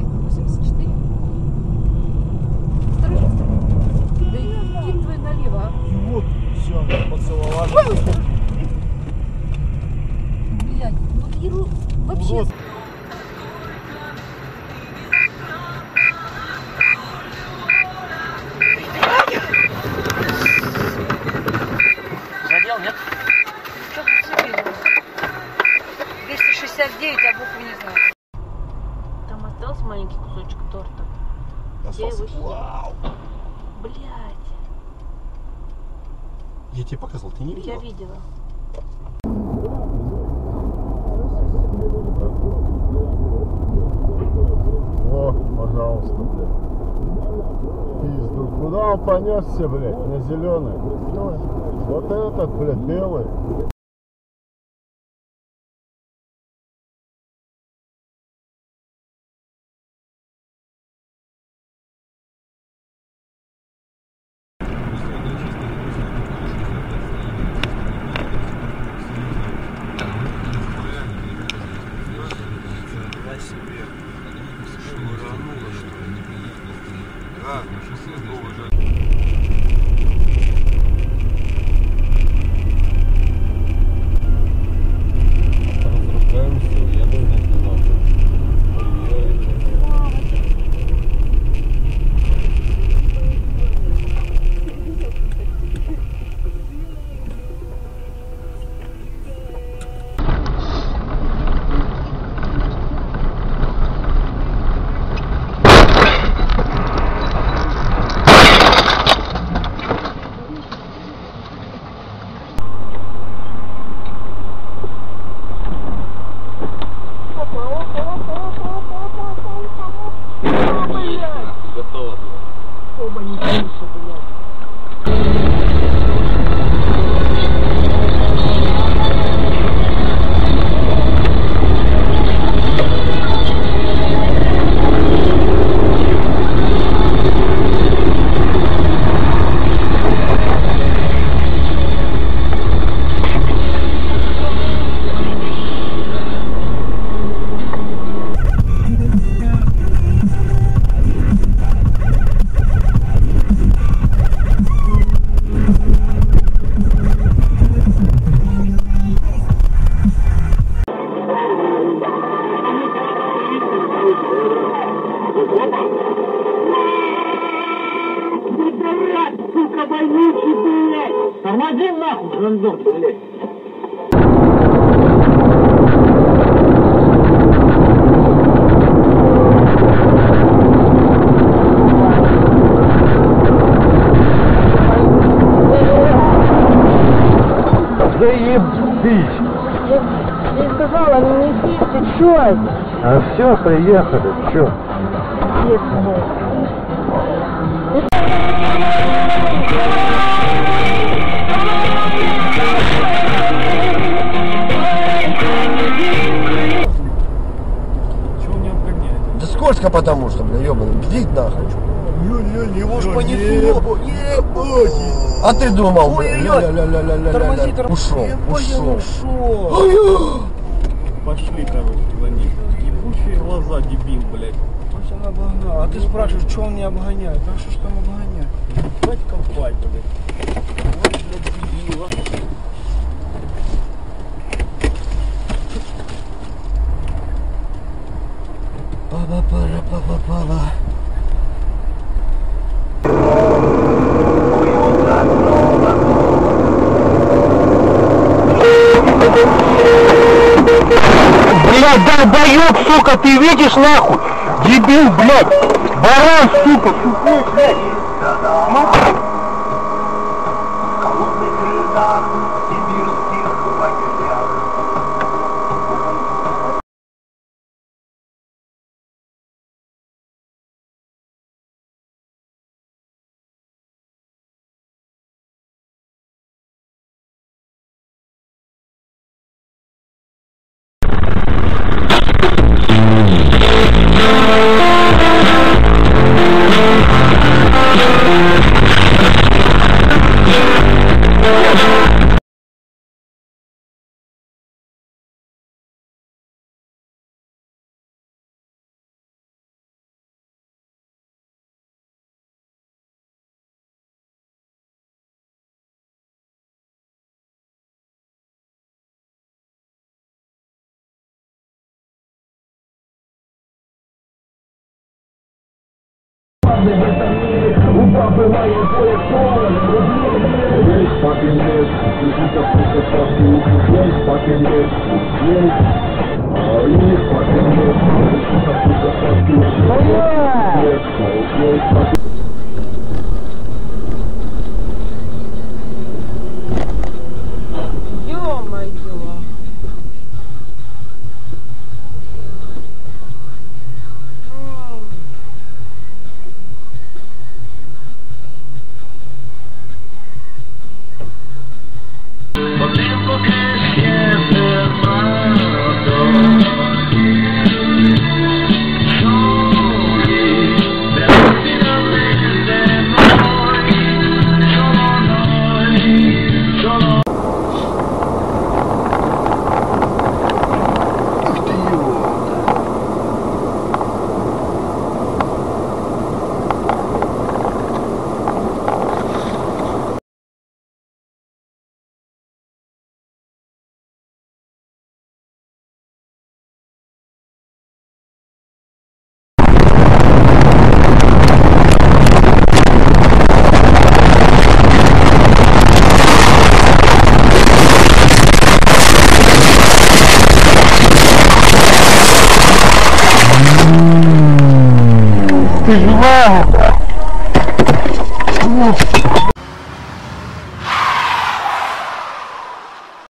84. Осторожно, осторожно. Да и твой налево, а? Вот, все, поцеловали. Блядь, вот еру... Вообще... Урод. Задел, нет? Что-то зацепило. 269, а буквы не знаю. Там остался маленький кусочек торта. Я его съела. Вау. Блядь. Я тебе показывал, ты не видел? Я видела. О, пожалуйста, блядь. Пизду. Куда он понесся, блядь? На зеленый. Вот этот, блядь, белый. Готово. Оба не конечно, блядь. Сука, вонючий, блядь! Тормози нахуй, гандон, блядь! Заебись! Я сказала, не несите, чё это? А все, приехали, чё? Чего не обгоняет? Да скользко потому что, бля, ёбаный, бдить нахуй. Его ж понесло. Ебать. А ты думал, Ой-ой-ой. ля-ля-ля-ля-ля-ля-ля. Тормози, тормози. Ушел. Пошли, короче, за ним. Ебучие глаза, дебил, блядь. Может, он обогнал. А ты спрашиваешь, что он не обгоняет? А что ж там обгоняет? Ебать компай, блядь. Вот, блядь, дебила. Папа-пара-папа-пала. Блядь, долбоёб, сука, ты видишь нахуй? Дебил, блядь! Баран, сука, тупой, блядь! Ё-моё. Ты жива?